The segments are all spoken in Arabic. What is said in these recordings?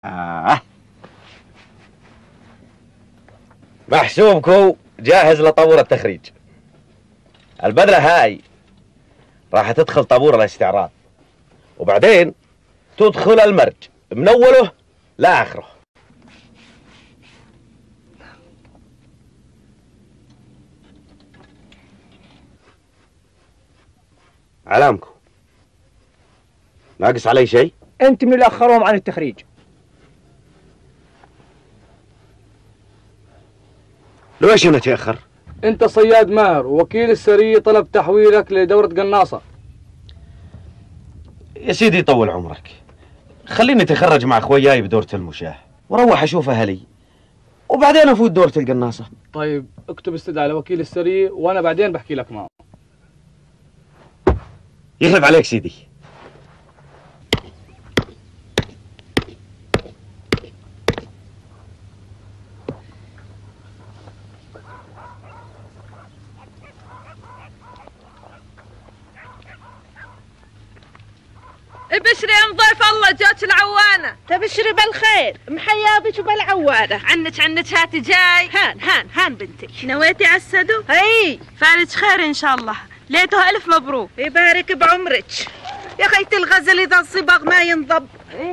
محسوبكم جاهز لطابور التخريج. البدلة هاي راح تدخل طابور الاستعراض، وبعدين تدخل المرج من اوله لاخره. علامكم ناقص علي شيء؟ انت من اللي اخروهم عن التخريج. ليش انا اتاخر؟ انت صياد ماهر، ووكيل السرية طلب تحويلك لدورة قناصة. يا سيدي طول عمرك، خليني اتخرج مع اخوياي بدورة المشاة واروح اشوف اهلي وبعدين افوت دورة القناصة. طيب اكتب استدعاء لوكيل السرية وانا بعدين بحكي لك معه. يخلف عليك سيدي. ابشري يا ضيف الله، جات العوانة. تبشري بالخير، محيابك وبالعوانة. عنك هاتي جاي. هان بنتي. نويتي عالسدو؟ هي فالك خير ان شاء الله، ليته الف مبروك. يبارك بعمرك يا خيتي. الغزل اذا انصبغ ما ينضب.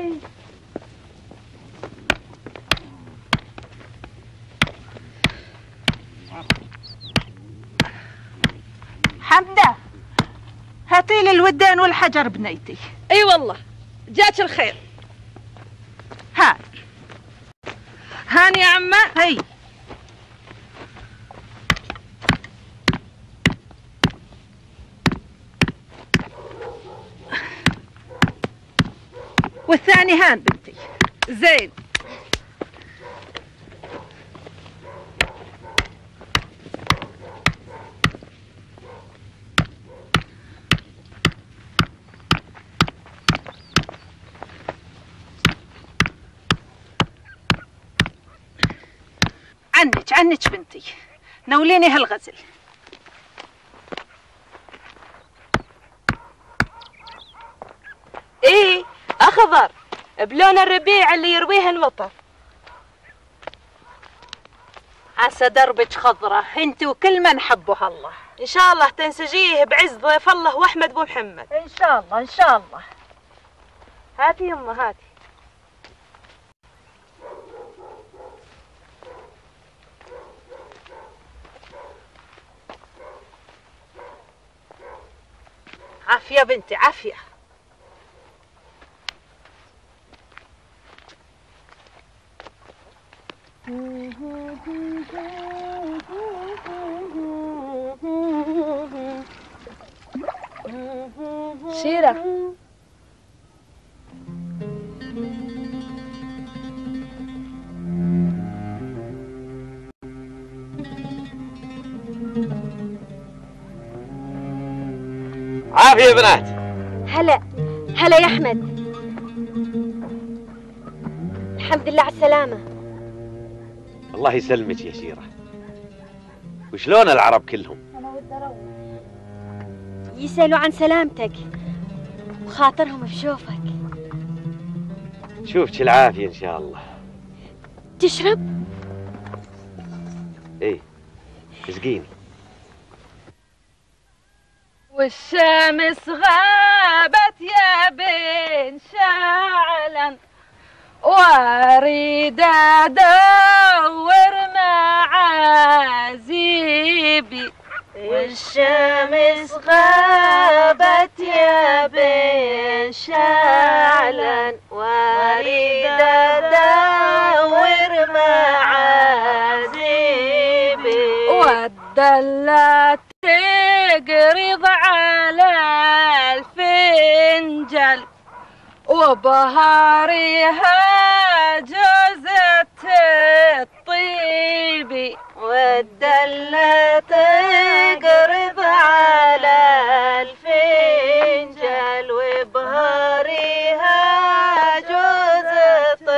حمدة هاتي لي الودان والحجر بنيتي. اي والله جاتش الخير. هان يا عمه. هي والثاني هان بنتي. زين. عنك بنتي، نوليني هالغزل. ايه اخضر بلون الربيع اللي يرويه المطر. عسى دربك خضرة انت وكل من حبه الله. ان شاء الله تنسجيه بعز ضيف الله واحمد ابو محمد. ان شاء الله ان شاء الله. هاتي يمه هاتي. عافية بنتي عافية. شيرة عافية يا بنات. هلا يا احمد، الحمد لله على السلامة. الله يسلمك يا شيرة. وشلون العرب كلهم؟ يسألوا عن سلامتك وخاطرهم بشوفك. شوفك العافية ان شاء الله. تشرب؟ ايه اسقيني. والشمس غابت يا بن شعلا، واريد ادور معازيبي. والشمس غابت يا بن شعلا، واريد ادور معازيبي. والدلة تقرض على الفنجل، وبهاريها جوزة الطيبي. والدلة تقرض على الفنجل، وبهاريها جوزة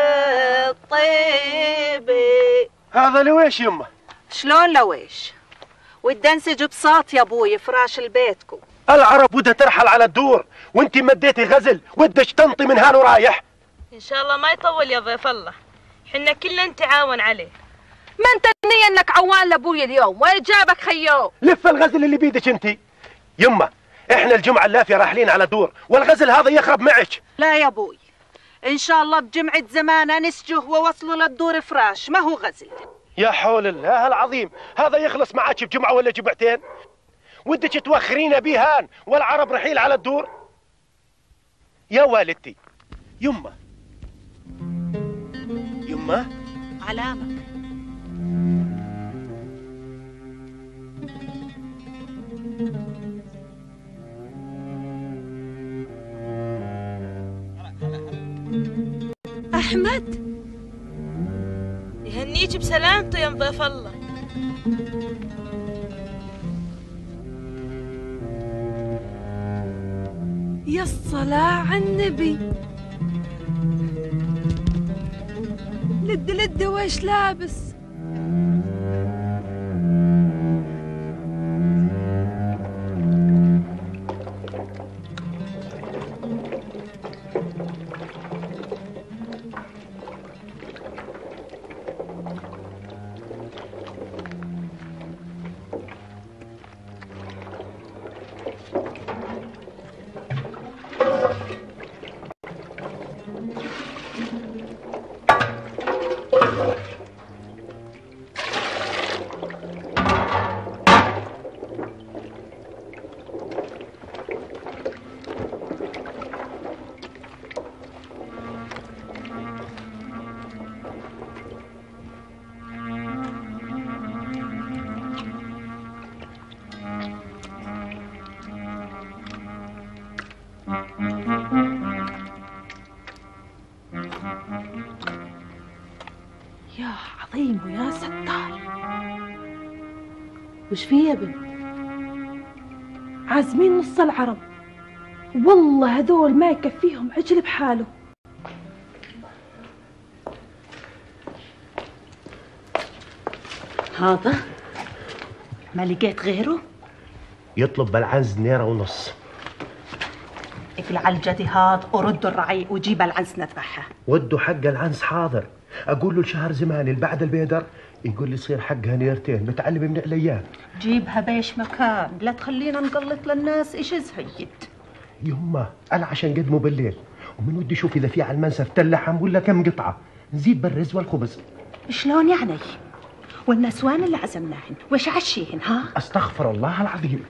الطيبي. هذا لويش يمه؟ شلون لويش؟ والدنسج بساط يا ابوي فراش البيتكم. العرب ودها ترحل على الدور وانت مديتي غزل ودك تنطي من هان ورايح. ان شاء الله ما يطول يا ضيف الله، حنا كلنا نتعاون عليه. ما انت النية انك عوان لابوي اليوم، وين جابك خيو؟ لف الغزل اللي بيدك انت. يمه احنا الجمعة اللافية راحلين على دور، والغزل هذا يخرب معك. لا يا ابوي، ان شاء الله بجمعة زمانة نسجه ووصلوا للدور فراش، ما هو غزل. يا حول الله العظيم، هذا يخلص معك بجمعة ولا جمعتين؟ ودك توخرين بيهان والعرب رحيل على الدور؟ يا والدتي. يمه يمه علامك. احمد يهنيك بسلامته يا مضيف الله. يا الصلاة على النبي، لد ويش لابس؟ يا عظيم ويا ستار، وش فيه يا بنت؟ عازمين نص العرب، والله هذول ما يكفيهم عجل بحاله. هذا ما لقيت غيره؟ يطلب بالعنز دنيرة ونص. اقلع الجدي هاد وردوا الرعي وجيب العنز نذبحها. ودوا حق العنز حاضر. اقول له الشهر زماني اللي بعد البيدر يقول لي يصير حقها نيرتين، متعلم من الايام. جيبها بيش مكان، لا تخلينا نقلط للناس ايش زهيد. يما انا عشان قدمه بالليل، ومن ودي اشوف اذا في على المنسف تلحم ولا كم قطعه، نزيد بالرز والخبز. شلون يعني؟ والنسوان اللي عزمناهن وش عشيهن ها؟ استغفر الله العظيم.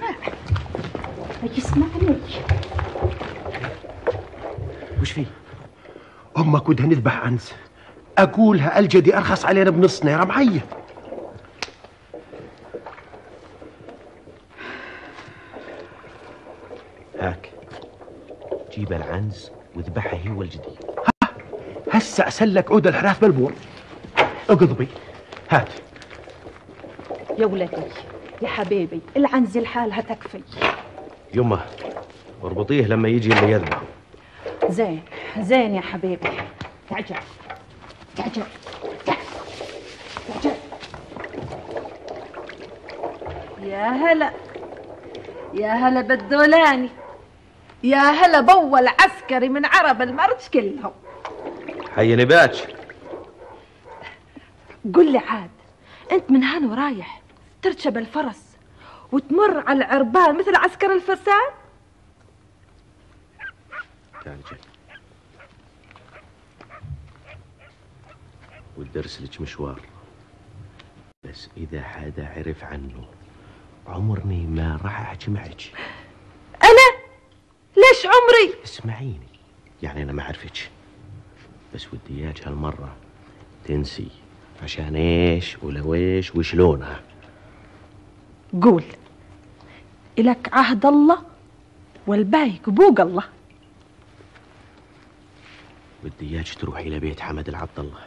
اسمعني. وش فيه؟ امك ودها نذبح عنز، اقولها الجدي ارخص علينا بنص نيره معي. هاك جيب العنز واذبحها هي والجدي. هسه اسلك عود الحراث بالبور. اقضبي هات. يا ولدي يا حبيبي، العنز لحالها تكفي. يمه اربطيه لما يجي اللي يذبحه. زين زين يا حبيبي. تعجل تعجل تعجل. يا هلا يا هلا بالدولاني، يا هلا بول عسكري من عرب المرج كلهم. حي نباتش. قل لي عاد، انت من هان ورايح تركب الفرس وتمر على العربان مثل عسكر الفرسان؟ تعال جاي ودي ارسلك مشوار، بس اذا حدا عرف عنه عمرني ما راح احكي معك. انا ليش عمري؟ اسمعيني، يعني انا ما اعرفك، بس ودي اياك هالمره تنسي عشان ايش ولويش وشلونها. قول إلك عهد الله والبايك بوق الله. بدي اياك تروحي لبيت حمد العبد الله.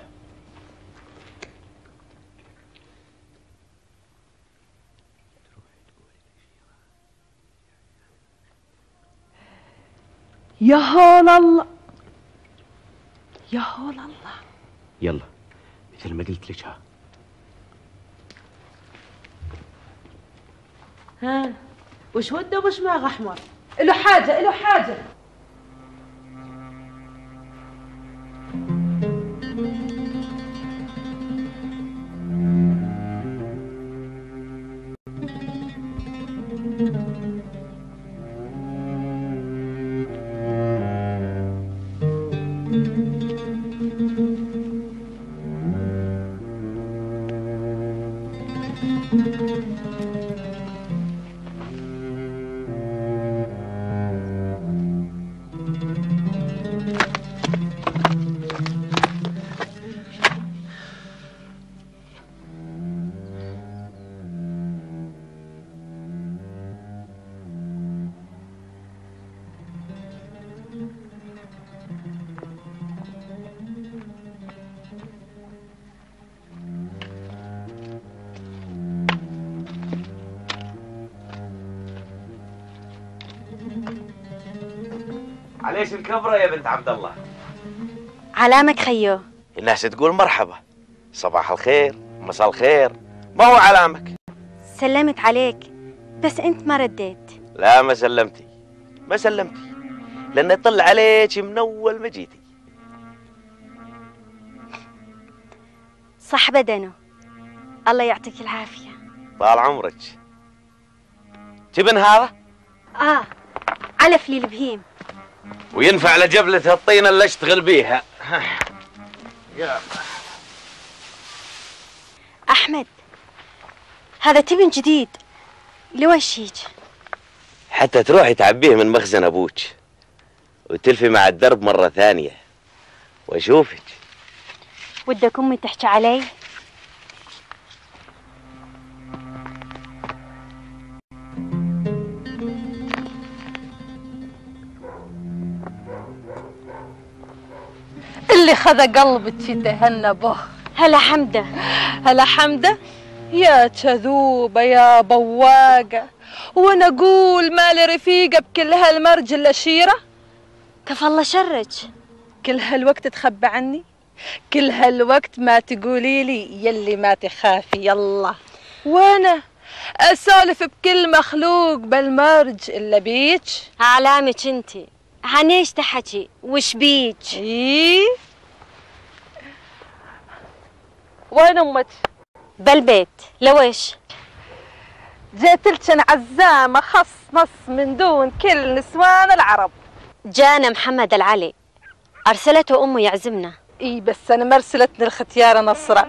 يا هول الله يا هول الله. يلا مثل ما قلت لك. ها وش وده وش ماغ احمر؟ له حاجه له حاجه. عليش الكبرة يا بنت عبد الله؟ علامك خيو. الناس تقول مرحبا، صباح الخير، مساء الخير، ما هو علامك؟ سلمت عليك بس انت ما رديت. لا ما سلمتي، لأن طل عليك من أول ما جيتي. صح بدنه، الله يعطيك العافية. طال عمرك. تبن هذا؟ علف لي البهيم. وينفع لجبلة الطينة اللي اشتغل بيها. يا أحمد، هذا تبن جديد، لوش يج؟ حتى تروحي تعبيه من مخزن أبوك وتلفي مع الدرب مرة ثانية وأشوفك. ودك أمي تحكي علي؟ اللي خذ قلبك يتهنى به. هلا حمدة. هلا حمدة يا كذوبة يا بواقة، وانا اقول مالي رفيقة بكل هالمرج الأشيرة. كفى الله شرك. كل هالوقت تخبى عني، كل هالوقت ما تقولي لي يلي ما تخافي يلا، وانا اسولف بكل مخلوق بالمرج الا بيك. علامك انتي، عنيش تحكي وش بيك؟ وين امك؟ بالبيت. لويش؟ جيت لكن عزامة خص نص من دون كل نسوان العرب. جانا محمد العلي، أرسلته أمه يعزمنا. بس أنا ما أرسلتني الختيارة نصرة،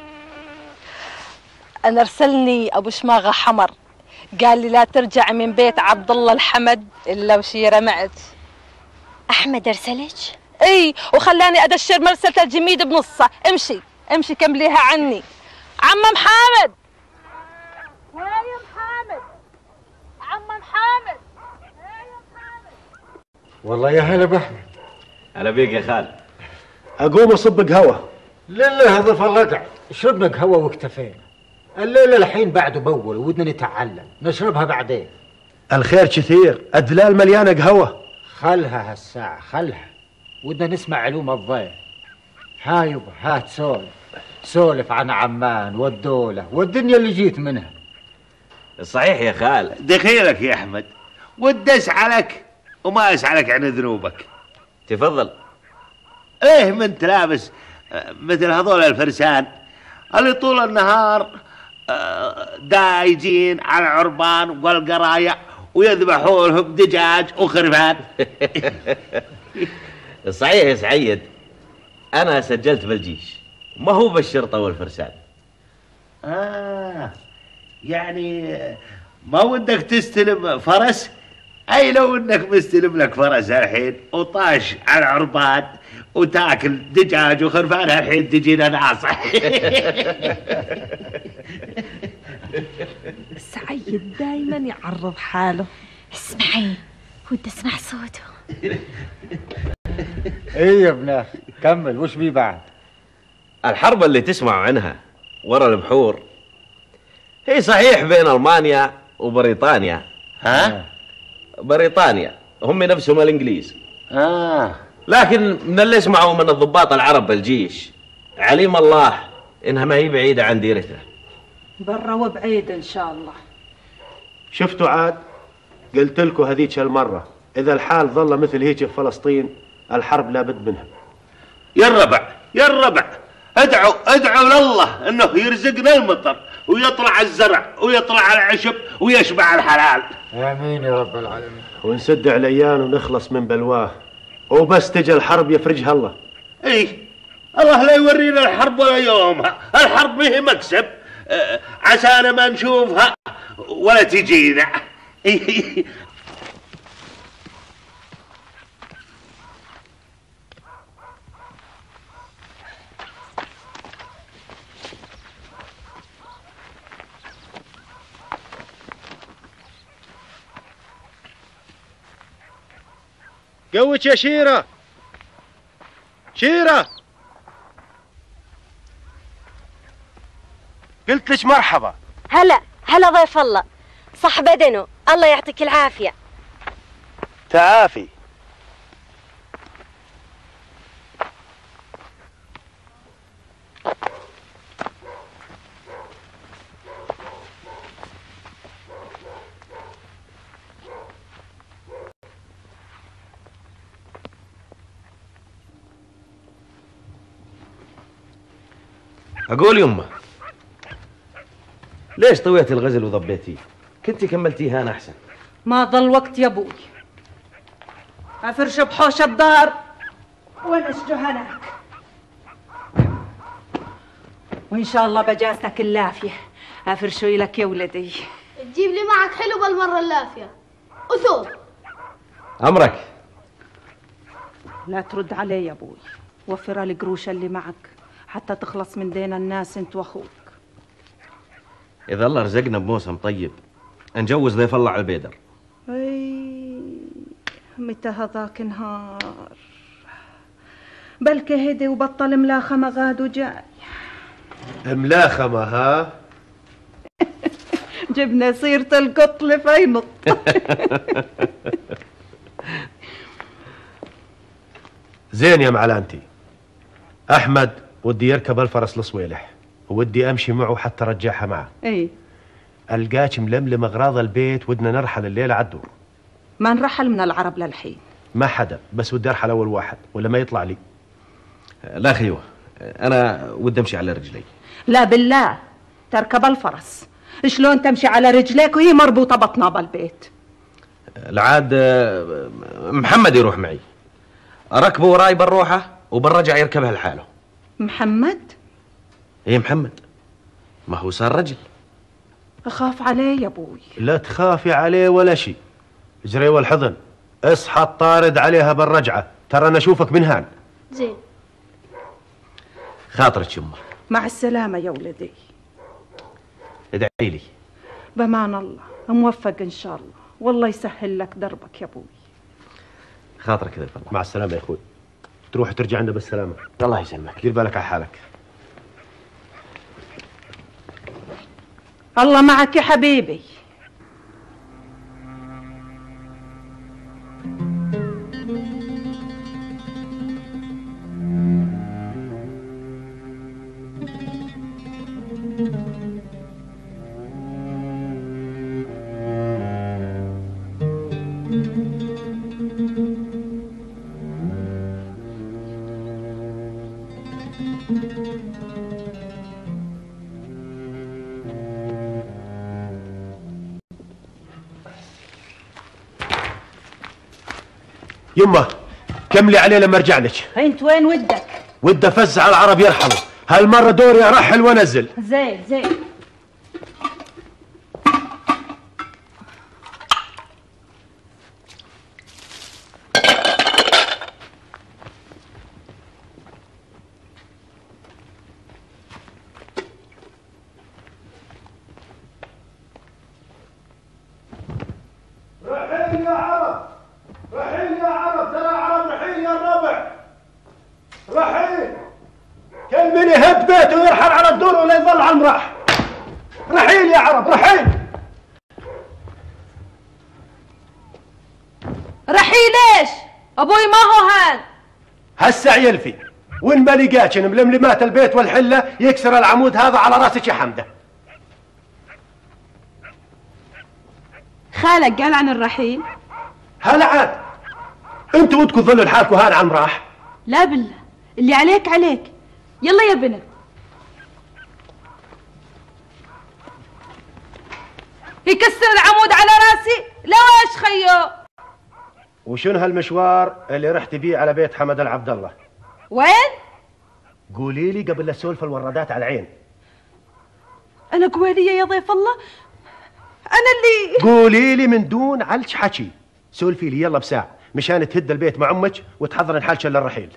أنا أرسلني أبو شماغة حمر، قال لي لا ترجع من بيت عبد الله الحمد إلا وشيرة معك. أحمد أرسلك؟ وخلاني أدشر مرسلة الجميد بنصه. امشي كمليها عني. عم محمد، وين يا محمد؟ عم محمد، وين يا محمد؟ والله يا هلا بأحمد. هلا بيك يا خال. اقوم اصب قهوه. لله هذا فلقع، شربنا قهوه واكتفينا. الليله الحين بعده بول ودنا نتعلم، نشربها بعدين. الخير كثير، الدلال مليانه قهوه. خلها هالساعه، خلها، ودنا نسمع علوم الضيف. ها يبا هات سولف عن عمان والدوله والدنيا اللي جيت منها. صحيح يا خال. دخيلك يا احمد، ودي اسعلك وما اسعلك عن ذنوبك. تفضل. ايه من تلابس مثل هذول الفرسان اللي طول النهار دايجين على العربان والقرايع ويذبحوا لهم دجاج وخرفان. صحيح يا سعيد، انا سجلت بالجيش، ما هو بالشرطه والفرسان. يعني ما ودك تستلم فرس؟ اي لو انك مستلم لك فرس الحين وطاش على العربان وتاكل دجاج وخرفان الحين تجينا ناصح. سعيد دايما يعرض حاله. اسمعي، ودي اسمع صوته. ايه يا ابن اخي كمل، وش بيه بعد؟ الحرب اللي تسمعوا عنها ورا البحور هي صحيح بين ألمانيا وبريطانيا. بريطانيا هم نفسهم الإنجليز. لكن من اللي اسمعوا من الضباط العرب بالجيش عليم الله إنها ما هي بعيدة عن ديرتنا. برا وبعيد إن شاء الله. شفتوا عاد؟ قلت لكم هذيك المرة، إذا الحال ظل مثل هيك في فلسطين الحرب لابد منها. يا الربع ادعوا لله انه يرزقنا المطر ويطلع الزرع ويطلع العشب ويشبع الحلال. امين يا رب العالمين. ونسد عليان ونخلص من بلواه، وبس تجي الحرب يفرجها الله. الله لا يورينا الحرب ولا يومها، الحرب ما هي مكسب عسانا ما نشوفها ولا تجينا. قوتش يا شيرة. قلت لك مرحبا. هلا ضيف الله، صح بدنه، الله يعطيك العافية. تعافي. أقول يمه، ليش طويتي الغزل وضبيتيه؟ كنتي كملتيه أنا أحسن. ما ضل وقت يا ابوي، افرش بحوش الدار ونسجو هناك، وان شاء الله بجازتك اللافيه افرشوا لك يا ولدي. تجيب لي معك حلو بالمره اللافيه وثوب. أمرك. لا ترد علي يا ابوي، وفر القروش اللي معك حتى تخلص من دين الناس انت واخوك. إذا الله رزقنا بموسم طيب نجوز ضيف الله على البيدر. اي متى هذاك نهار، بلكي هدي وبطل ملاخمه غاد وجاي. ملاخمه ها؟ جبنا سيرة القطل فينط. زين يا معلانتي، احمد ودي يركب الفرس لصويلح ودي امشي معه حتى رجعها معه. ايه القاك ململم اغراض البيت ودنا نرحل الليله على الدور. ما نرحل من العرب للحين. ما حدا، بس ودي ارحل اول واحد ولا ما يطلع لي. لا خيوه، أنا ودي أمشي على رجلي. لا بالله تركب الفرس، شلون تمشي على رجليك وهي مربوطة بطنها بالبيت؟ العاد محمد يروح معي، أركبه وراي بنروحه وبنرجع يركبها لحاله. محمد؟ إيه محمد، ما هو صار رجل. أخاف عليه يا أبوي. لا تخافي عليه ولا شيء، اجري والحضن، اصحى الطارد عليها بالرجعة، ترى أنا أشوفك من هان. زين. خاطرك يمه. مع السلامة يا ولدي. ادعي لي. بمان الله، موفق إن شاء الله، والله يسهل لك دربك يا أبوي. خاطرك كذا الله. مع السلامة يا أخوي، تروح ترجع عندنا بالسلامة. الله يسلمك. دير بالك على حالك. الله معك يا حبيبي. يمه كملي عليه لما ارجع لك. انت وين ودك؟ ودي افزع العرب يرحلوا، هالمرة دوري ارحل وانزل. زين زين. رحيل يا عرب، رحيل يا عرب، ترى عرب رحيل يا الربع، رحيل. كل من يهد بيته ويرحل على الدور ولا يظل على المراح. رحيل يا عرب، رحيل. رحيل ايش؟ ابوي ما هو هان. هسع يلفي، وين ما لقاك ململمات البيت والحله يكسر العمود هذا على راسك يا حمده. خالك قال عن الرحيل؟ هلا عاد، انتوا ودكم تظلوا لحالكم هان على المراح. لا بالله، اللي عليك عليك. يلا يا بنت. يكسر العمود على راسي؟ لا ايش خيو؟ وشنو هالمشوار اللي رحت بيه على بيت حمد العبد الله؟ وين؟ قولي لي قبل لا اسولف الورادات على العين. انا قواليه يا ضيف الله، انا اللي قولي لي من دون علش حكي، سولفي لي يلا بساعة مشان تهد البيت مع امك وتحضرن حالك للرحيل.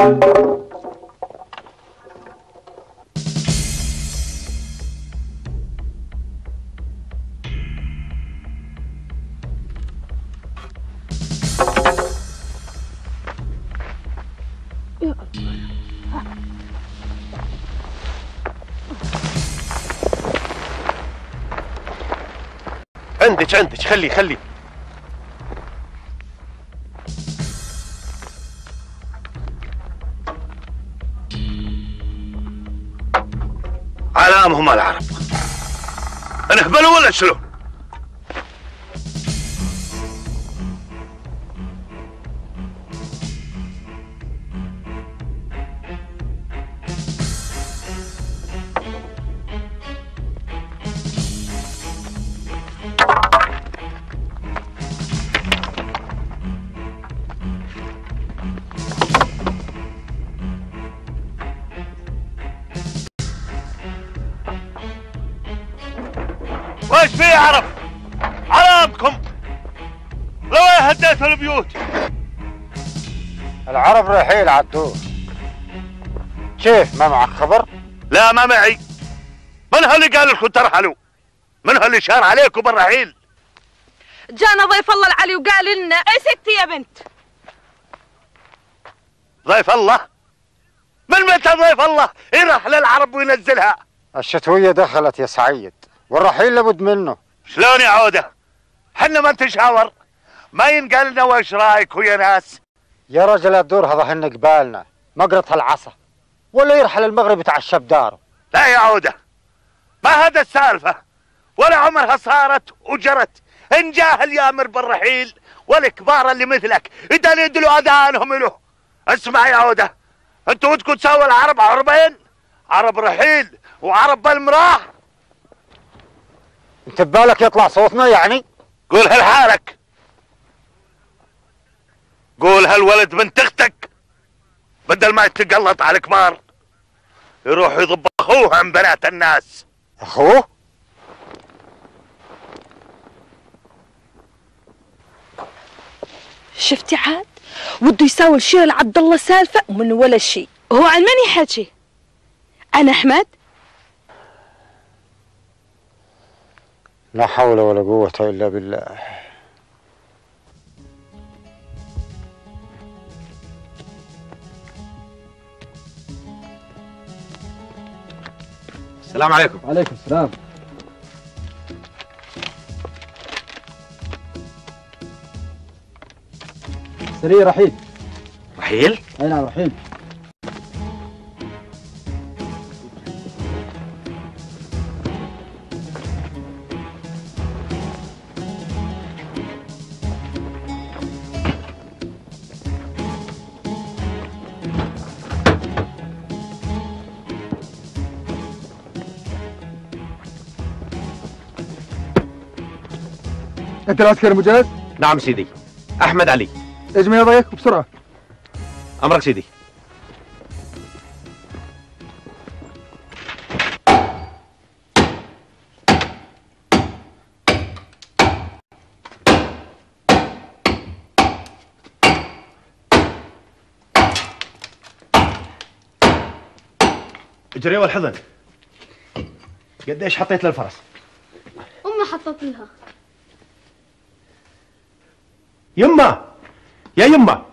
عندك خلي علامهم العرب. انهبلوا ولا شنو؟ وش في يا عرب؟ علامكم لو هديتوا البيوت. العرب رحيل عالدور. كيف ما معك خبر؟ لا ما معي. من هاللي قال لكم ترحلوا؟ من هاللي شار عليكم بالرحيل؟ جانا ضيف الله العلي وقال لنا اسكتي يا بنت. ضيف الله؟ من متى ضيف الله يرحل العرب وينزلها؟ الشتوية دخلت يا سعيد والرحيل لابد منه. شلون يا عودة؟ حنا ما نتشاور؟ ما ينقال لنا وش رايك ويا ناس؟ يا رجل الدور هذا هن قبالنا مقرة العصا ولا يرحل المغرب يتعشى بداره. لا يا عودة ما هذا السالفة ولا عمرها صارت وجرت. ان جاه اليامر بالرحيل والكبار اللي مثلك يدلوا اذانهم له. اسمع يا عودة انتوا ودكم تسووا العرب عربين، عرب رحيل وعرب بالمراح. انت ببالك يطلع صوتنا يعني؟ قولها لحالك، قولها الولد بنت اختك بدل ما يتقلط على الكبار يروح يضب اخوه عن بنات الناس. اخوه؟ شفتي عاد وده يساوي الشيء لعبد الله سالفه ومن ولا شيء. هو عن من يحكي؟ انا احمد؟ لا حول ولا قوة الا بالله. السلام عليكم. وعليكم السلام. سريع رحيل. رحيل؟ اي نعم رحيل. انت العسكري مجهز؟ نعم سيدي. احمد علي. اجمع يديك وبسرعه. امرك سيدي. اجري والحضن. قديش حطيت للفرس؟ أمي حطت لها. يما يا يما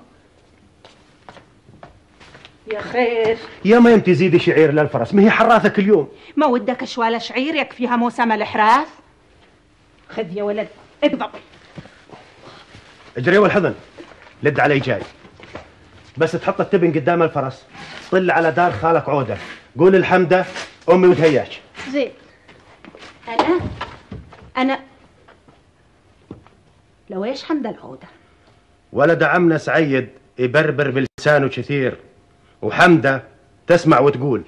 يا خير. يا ما يمتي زيدي شعير للفرس، ما هي حراثة كل يوم. ما ودك شوال شعير يكفيها موسم الإحراث؟ خذ يا ولد اقضب. اجري والحضن. لد علي جاي. بس تحط التبن قدام الفرس، طل على دار خالك عودة، قول الحمدة أمي وتهياش. زين. أنا لو ايش حمد العودة؟ ولد عمنا سعيد يبربر بلسانه كثير، وحمدة تسمع وتقول.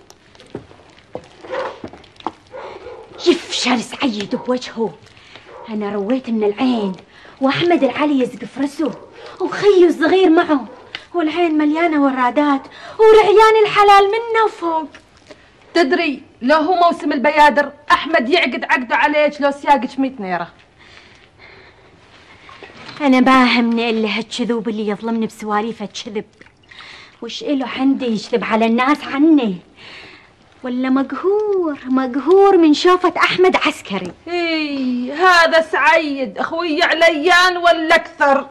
يفشل سعيد بوجهه. أنا رويت من العين وأحمد العلي يزق فرسه وخيه الصغير معه، والعين مليانة ورادات ورعيان الحلال منه وفوق. تدري لو هو موسم البيادر أحمد يعقد عقده عليك لو سياقك 100 نيرة. أنا باهمني إلا هالكذوب اللي يظلمني بسواليف الكذب، وش إله عندي يجذب على الناس عني؟ ولا مقهور من شوفة أحمد عسكري؟ هذا سعيد أخوي عليان ولا أكثر؟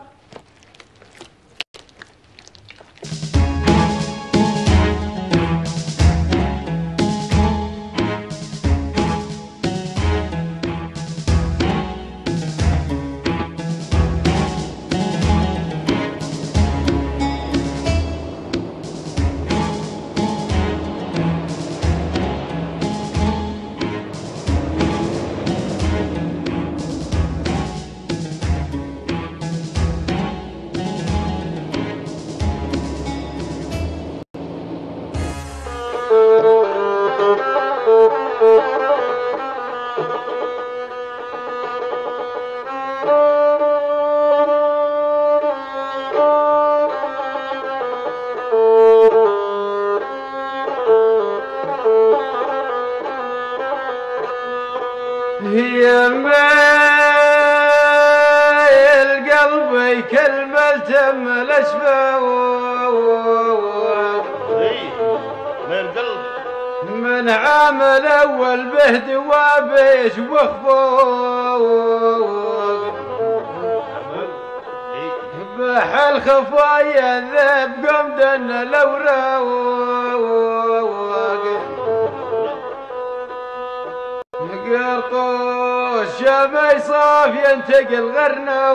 هي مايل قلبي كلمة من الأشباه مايل قلبي من عامل أول به دوابيش وخفوق بحل خفايا ذيب قمدن الأوراق قرطوش شمي صاف ينتقل غرنا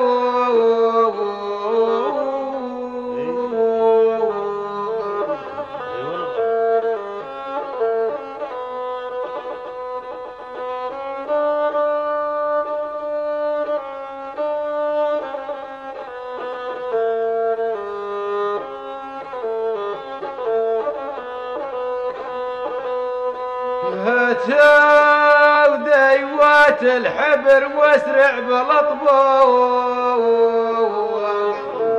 هاتوا ديوات الحبر واسرع بالاطباق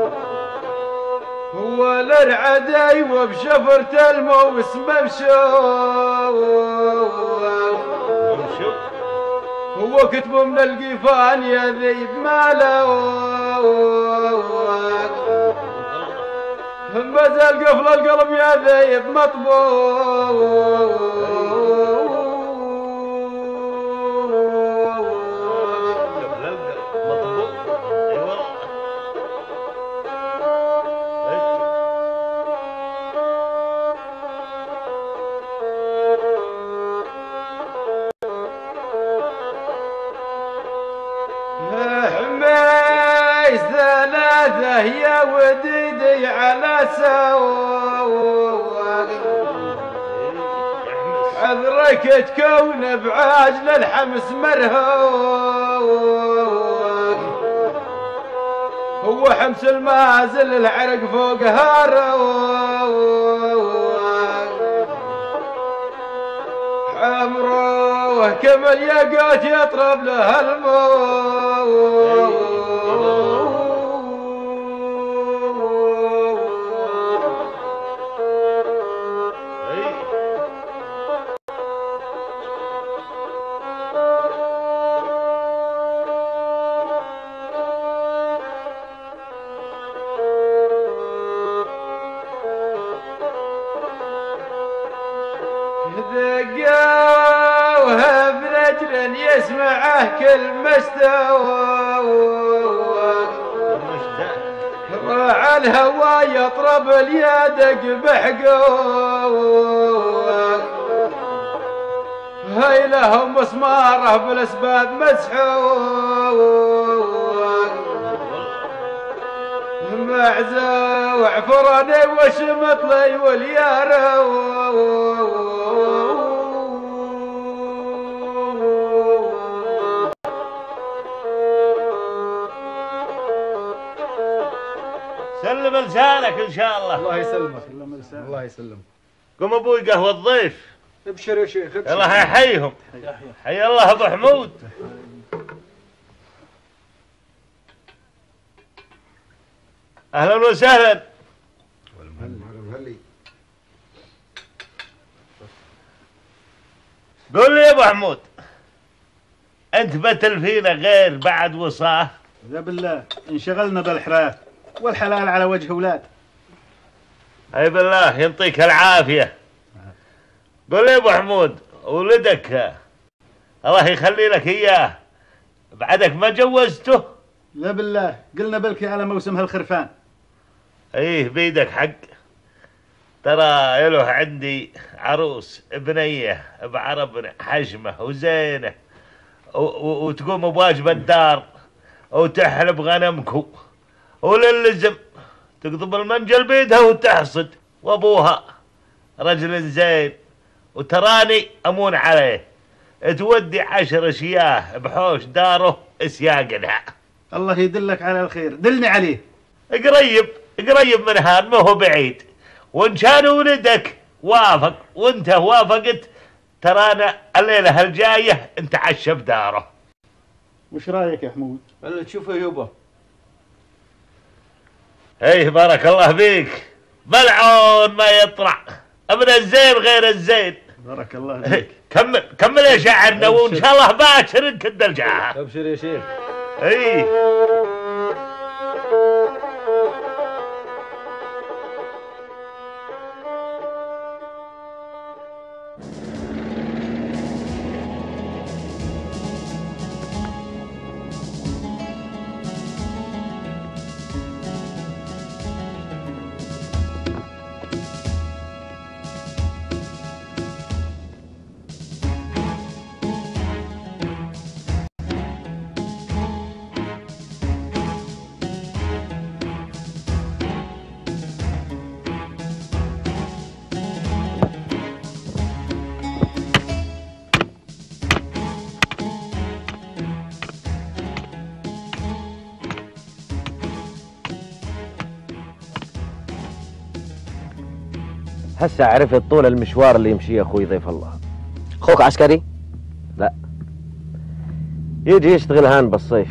والرعدي وبشفرة الموس ممشوق هو كتب من القيفان يذيب مالوق مازال قفل القلب يذيب مطبوق يا وديدي على سواق حذرك تكون بعاجل الحمس مرهوق هو حمس المازل العرق فوق هاروق حمروه كما الياقوت يطرب له الموت ذقاوها برجل يسمعه كل مستوى راح الهوى يطرب اليادق بحقوق هاي لهم مسماره بالاسباب مسحوق معزة وعفرني وشمطلي واليارو سلم لسانك ان شاء الله. الله يسلمك. الله يسلمك. قم ابوي قهوه الضيف. ابشر يا شيخ. الله يحييهم. حي الله ابو حمود. اهلا وسهلا. قول لي يا ابو حمود، انت بتل فينا غير بعد وصاه؟ لا بالله انشغلنا بالحراث والحلال على وجه اولاد. اي بالله يعطيك العافيه. قول لي ابو حمود، ولدك الله يخلي لك اياه بعدك ما جوزته؟ لا بالله، قلنا بلكي على موسم هالخرفان. ايه بيدك حق. ترى يلوح عندي عروس بنيه بعرب حجمه وزينه وتقوم بواجب الدار وتحلب غنمكو وللزم تقضب المنجل بيدها وتحصد، وابوها رجل زين وتراني امون عليه، تودي 10 شياه بحوش داره اسياقلها. الله يدلك على الخير، دلني عليه. قريب من هان، ما هو بعيد، وان كان ولدك وافق وانت وافقت ترانا الليله الجايه انت عشى بداره. وش رايك يا حمود؟ اللي تشوفه يبا. ايه بارك الله فيك، ملعون ما يطلع من الزين غير الزين. بارك الله فيك. كمل يا شاعرنا، وان شاء الله باكر نكد الجاهه. ابشر يا شيخ. ايه هسه عرفت طول المشوار اللي يمشيه اخوي ضيف الله. اخوك عسكري؟ لا، يجي يشتغل هان بالصيف.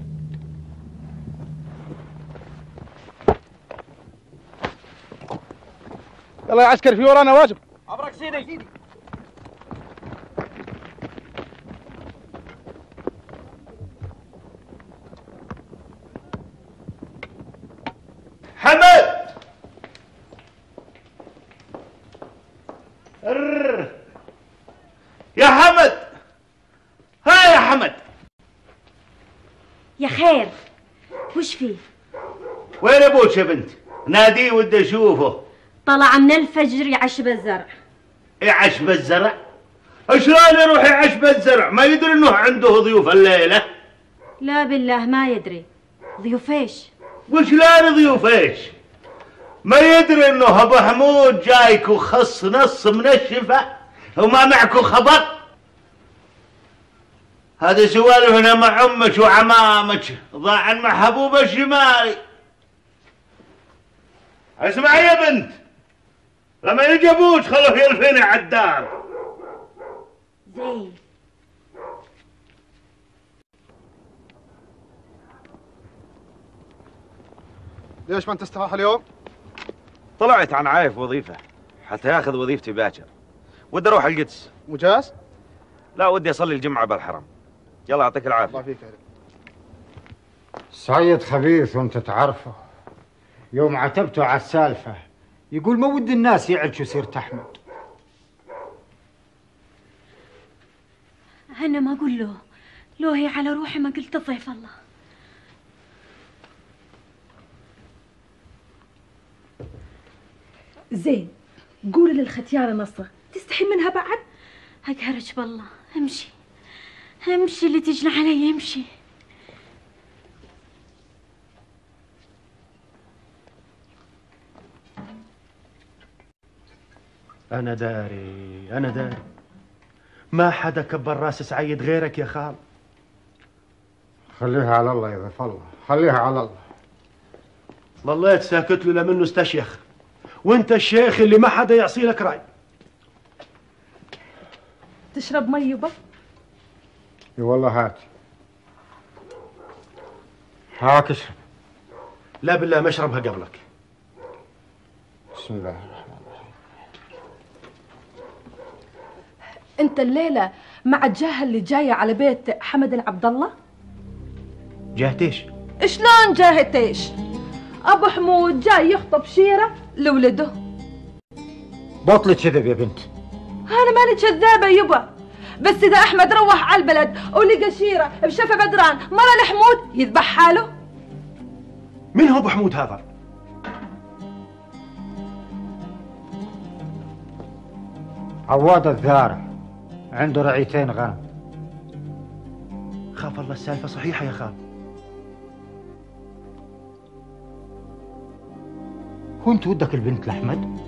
يلا يا عسكري، في ورانا واجب. عبرك سيدي. حمد يا حمد، ها يا حمد. يا خير، وش فيه؟ وين ابوك يا بنت؟ ناديه ودي اشوفه. طلع من الفجر يعشب الزرع. يعشب الزرع؟ شلون يروح يعشب الزرع؟ ما يدري انه عنده ضيوف الليله؟ لا بالله ما يدري. ضيوف ايش؟ وشلون ضيوف ايش؟ ما يدري انه ابو حمود جايكو خص نص من الشفا وما معكو خبر؟ هذا سوالفنا مع امك وعمامك، ضاع المحبوب الشمالي. اسمع يا بنت، لما يجي ابوك خلوه يلفيني على الدار. زين. ليش ما انت استراحة اليوم؟ طلعت عن عايف وظيفة حتى ياخذ وظيفتي باكر. ودي اروح القدس. مجاز؟ لا، ودي اصلي الجمعة بالحرم. يلا يعطيك العافية. الله فيك يا رب. سعيد خبيث وانت تعرفه. يوم عتبته على السالفة يقول ما ود الناس يعلشوا سيرة أحمد. أنا ما أقول له، لو هي على روحي ما قلت ضيف الله. زين، قولي للختيارة نصة تستحي منها بعد؟ أقهرج بالله. امشي امشي، اللي تجنى علي امشي. أنا داري ما حدا كبر راس سعيد غيرك يا خال. خليها على الله يا ضيف الله، خليها على الله. ظليت ساكت له لمنه استشيخ، وانت الشيخ اللي ما حدا يعصي لك راي. تشرب مي يبا؟ اي والله هات. هاك اشرب. لا بالله ما اشربها قبلك. بسم الله الرحمن الرحيم. انت الليلة مع الجاهة اللي جاية على بيت حمد العبد الله؟ جهت ايش؟ شلون جاهت ايش؟ ابو حمود جاي يخطب شيرة لولده بطلت كذب يا بنت. انا ماني كذابه يبا، بس اذا احمد روح على البلد ولقى شيره بشفه بدران مرة لحمود يذبح حاله. مين هو ابو حمود هذا؟ عواد الذارع، عنده رعيتين غنم. خاف الله السالفه صحيحه يا خال. هو انت ودك البنت لاحمد؟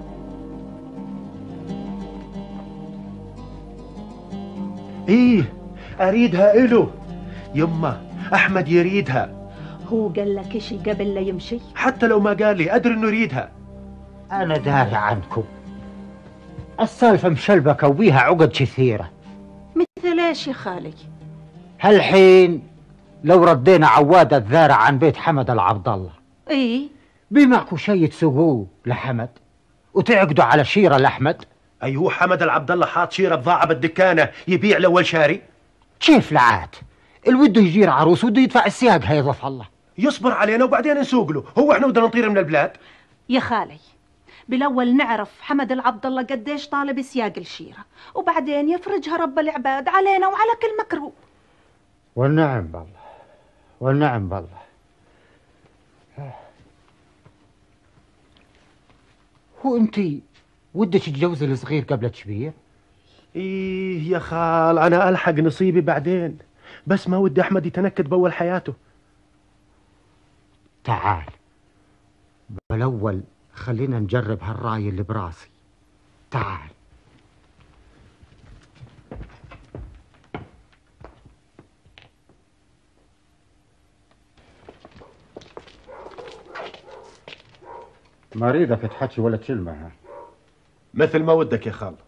ايه اريدها الو يمه، احمد يريدها. هو قال لك اشي قبل لا يمشي؟ حتى لو ما قال لي ادري انه يريدها. انا داري عنكم، السالفه مشلبكه وبيها عقد كثيره. مثل ايش يا خالي؟ هالحين لو ردينا عواد الذارع عن بيت حمد العبد الله، ايه بمعكو شي تسوقوه لحمد وتعقدوا على شيره لاحمد. ايوه حمد العبد الله حاط شيره بضاعه بالدكانه يبيع لاول شاري. كيف لعاد؟ الوده يجير عروس وده يدفع السياق هيضف الله. يصبر علينا وبعدين نسوق له، هو احنا بدنا نطير من البلاد؟ يا خالي بالاول نعرف حمد العبد الله قديش طالب سياق الشيره، وبعدين يفرجها رب العباد علينا وعلى كل مكروه. والنعم بالله، والنعم بالله. هو انتي ودك تتجوزي الصغير قبل كبير؟ ايه يا خال انا الحق نصيبي بعدين، بس ما ودي احمد يتنكد باول حياته. تعال بالاول خلينا نجرب هالراي اللي براسي. تعال. ما اريدك تحكي ولا كلمه. ها مثل ما ودك يا خال.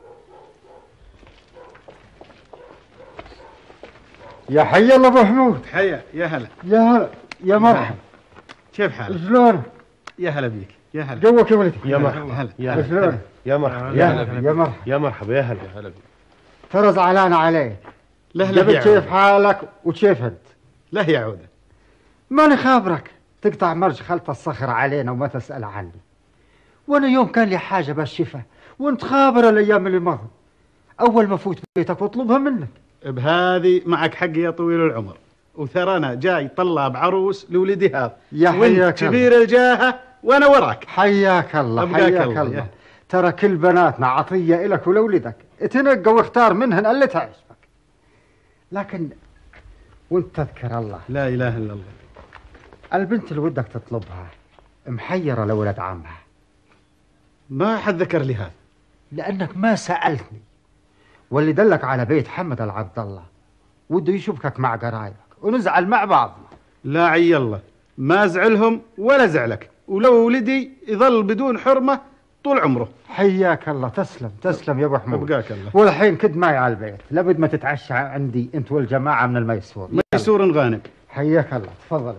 يا حي الله ابو حمود. حيا يا هلا. يا هلا يا مرحبا. كيف حالك؟ شلونك؟ يا هلا بيك. يا هلا. جوك يا ولدي. يا مرحبا. هلا. يا هلا. شلونك؟ يا مرحبا. يا هلا. يا مرحبا. يا مرحبا. يا هلا. يا هلا بيك. ترى زعلان عليك. لا كيف حالك وكيف انت؟ لا يا عودة. ماني خابرك تقطع مرج خلف الصخر علينا وما تسأل عني. وانا يوم كان لي حاجة بالشفا وانت خابر الايام اللي مضوا. اول ما فوت بيتك واطلبها منك. بهذه معك حق يا طويل العمر، وترى انا جاي طلاب عروس لولدي هذا. يا حياك كبير الجاهة وانا وراك. حياك الله. حياك الله. ترى كل بناتنا عطية إلك ولولدك، اتنقى واختار منهن اللي تعجبك. لكن وانت تذكر الله. لا اله الا الله. البنت اللي ودك تطلبها محيرة لولد عمها. ما حد ذكر لي هذا. لأنك ما سألتني. واللي دلك على بيت حمد العبد الله وده يشوفك مع قرايبك ونزعل مع بعضنا. لا عي الله، ما زعلهم ولا زعلك، ولو ولدي يظل بدون حرمة طول عمره. حياك الله. تسلم تسلم يا ابو حمود. ابقاك الله. والحين كد معي على البيت، لابد ما تتعشى عندي انت والجماعة من الميسور. ميسور غانم. حياك الله. تفضل.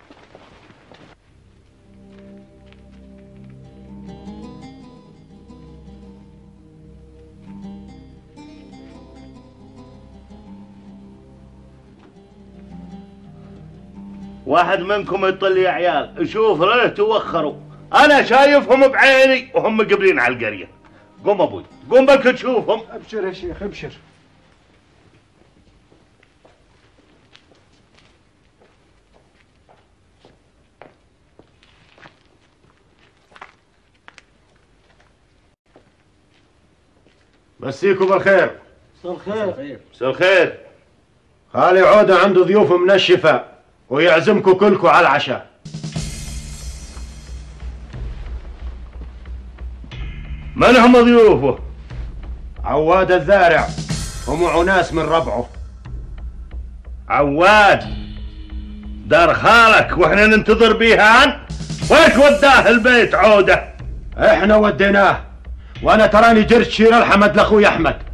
واحد منكم يطل يا عيال، شوف ليه توخروا، انا شايفهم بعيني وهم قبلين على القريه. قوم ابوي، قوم بك تشوفهم. ابشر يا شيخ ابشر. مسيكم بالخير. مساء الخير. مساء الخير. خالي عودة عنده ضيوف منشفة ويعزمكم كلكم على العشاء. من هم ضيوفه؟ عواد الذارع ومعه ناس من ربعه. عواد دار خالك واحنا ننتظر بيهان؟ ويش وداه البيت عودة؟ احنا وديناه، وانا تراني جرت شير الحمد لاخوي احمد.